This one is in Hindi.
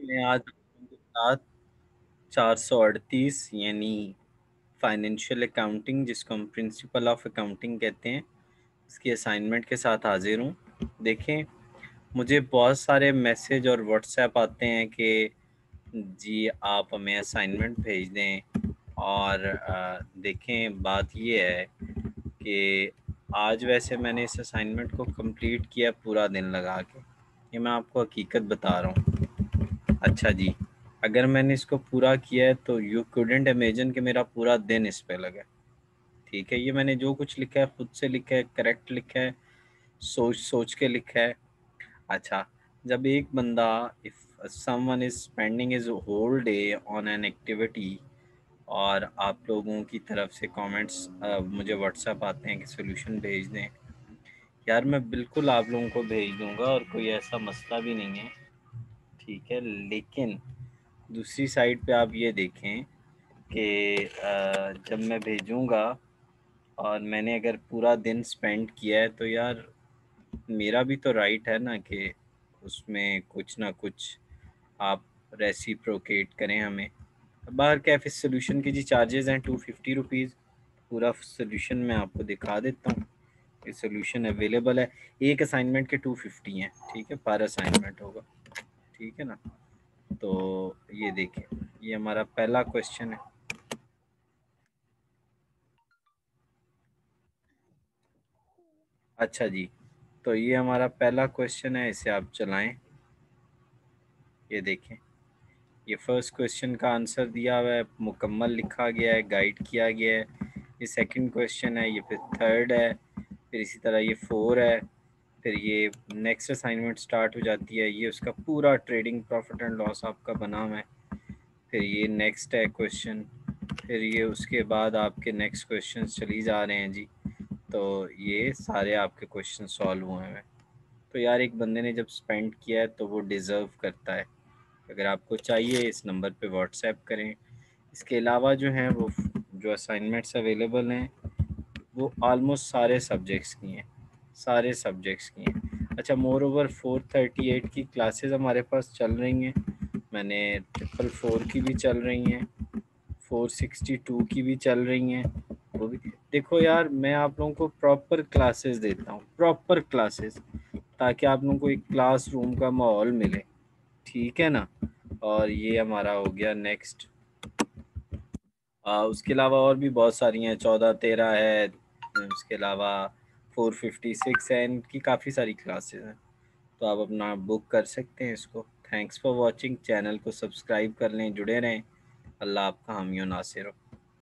मैं आज आप लोगों के साथ 438 यानी फाइनेंशियल अकाउंटिंग, जिसको हम प्रिंसिपल ऑफ अकाउंटिंग कहते हैं, इसकी असाइनमेंट के साथ हाजिर हूँ। देखें, मुझे बहुत सारे मैसेज और व्हाट्सएप आते हैं कि जी आप हमें असाइनमेंट भेज दें। और देखें, बात ये है कि आज वैसे मैंने इस असाइनमेंट को कंप्लीट किया पूरा दिन लगा के। ये मैं आपको हकीकत बता रहा हूँ। अच्छा जी, अगर मैंने इसको पूरा किया है तो यू कुडेंट इमेजिन कि मेरा पूरा दिन इस पे लगा। ठीक है, ये मैंने जो कुछ लिखा है खुद से लिखा है, करेक्ट लिखा है, सोच सोच के लिखा है। अच्छा, जब एक बंदा, if someone is spending his whole day on an activity, और आप लोगों की तरफ से कमेंट्स मुझे व्हाट्सएप आते हैं कि सोल्यूशन भेज दें, यार मैं बिल्कुल आप लोगों को भेज दूंगा और कोई ऐसा मसला भी नहीं है। ठीक है, लेकिन दूसरी साइड पे आप ये देखें कि जब मैं भेजूंगा और मैंने अगर पूरा दिन स्पेंड किया है तो यार मेरा भी तो राइट है ना कि उसमें कुछ ना कुछ आप रेसिप्रोकेट करें हमें। बाहर कैफे सोल्यूशन की जी चार्जेस हैं 250 रुपीज़। पूरा सोल्यूशन मैं आपको दिखा देता हूँ। ये सोल्यूशन अवेलेबल है, एक असाइनमेंट के 250 हैं। ठीक है, पर असाइनमेंट होगा। ठीक है ना। तो ये देखें, ये हमारा पहला क्वेश्चन है। अच्छा जी, तो ये हमारा पहला क्वेश्चन है, इसे आप चलाएं। ये देखें, ये फर्स्ट क्वेश्चन का आंसर दिया हुआ है, मुकम्मल लिखा गया है, गाइड किया गया है। ये सेकंड क्वेश्चन है, ये फिर थर्ड है, फिर इसी तरह ये फोर है, फिर ये नेक्स्ट असाइनमेंट स्टार्ट हो जाती है। ये उसका पूरा ट्रेडिंग प्रॉफिट एंड लॉस आपका बना हुआ है। फिर ये नेक्स्ट है क्वेश्चन, फिर ये उसके बाद आपके नेक्स्ट क्वेश्चन चली जा रहे हैं जी। तो ये सारे आपके क्वेश्चन सॉल्व हुए हैं। तो यार एक बंदे ने जब स्पेंड किया है तो वो डिज़र्व करता है। अगर आपको चाहिए इस नंबर पे व्हाट्सएप करें। इसके अलावा जो हैं वो जो असाइनमेंट्स अवेलेबल हैं वो ऑलमोस्ट सारे सब्जेक्ट्स की हैं, सारे सब्जेक्ट्स की हैं। अच्छा, मोर ओवर 438 की क्लासेस हमारे पास चल रही हैं। मैंने 444 की भी चल रही हैं, 462 की भी चल रही हैं। वो भी देखो यार, मैं आप लोगों को प्रॉपर क्लासेस देता हूँ, प्रॉपर क्लासेस, ताकि आप लोगों को एक क्लासरूम का माहौल मिले। ठीक है ना। और ये हमारा हो गया नेक्स्ट। उसके अलावा और भी बहुत सारी हैं, 14 13 है, उसके अलावा 456 है। इनकी काफ़ी सारी क्लासेस हैं, तो आप अपना बुक कर सकते हैं इसको। थैंक्स फॉर वॉचिंग, चैनल को सब्सक्राइब कर लें, जुड़े रहें। अल्लाह आपका हामी और नासिर हो।